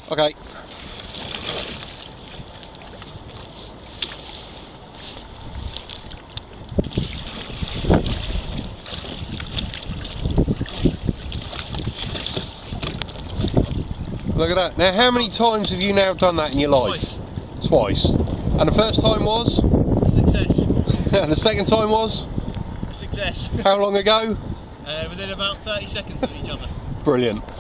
Okay. Look at that. Now, how many times have you now done that in your life? Twice. And the first time was? Success. And the second time was? Success. How long ago? Within about 30 seconds of each other. Brilliant.